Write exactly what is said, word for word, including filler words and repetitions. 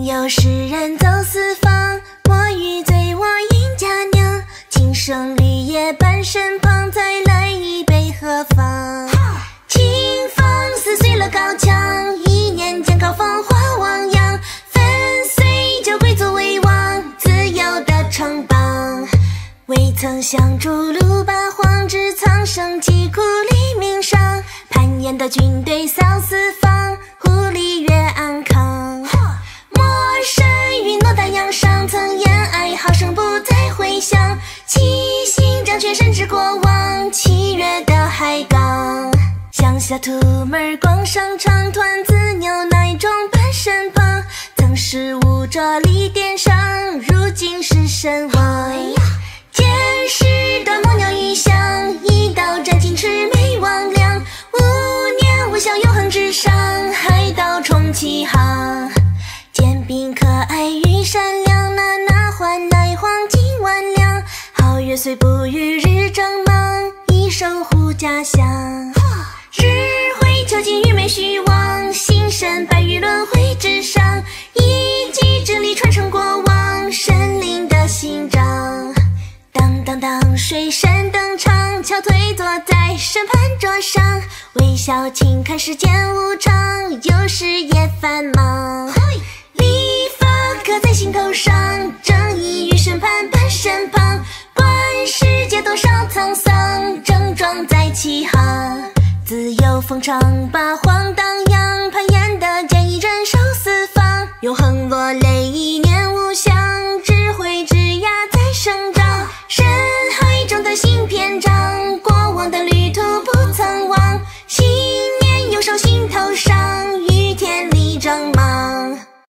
有诗人走四方，我欲醉我饮佳酿，今生绿叶伴身旁，再来一杯何妨？清风撕碎了高墙，一念间高峰化汪洋，粉碎旧贵族为王，自由的城邦。未曾想逐鹿八荒，只苍生疾苦黎明上，攀岩的军队扫四方，狐狸越安康。陌生云落大洋上，曾言哀号声不再回响，七星掌权神之国王，七月的海港。乡下土门逛商场，团子牛奶中伴身旁，曾是武者立殿上，如今是神王。见识的木鸟鱼翔，一刀斩尽魑魅魍魉，五年无效永恒之上，海盗冲起航。剑柄可爱与善良，那那换来黄金万两，皓月虽不与日争忙，已守护家乡。日晖囚禁愚昧虚妄，心神百余轮回之上，一己之力传承国王，神灵的心脏。当当当，水神登场，翘腿坐在审判桌上，微笑轻看世间无常，有时也繁忙。礼法刻在心头上，正义与审判伴身旁，观世界多少沧桑，正装在起航。自由风畅，八荒荡漾，攀岩的剑意忍受四方，永恒落泪。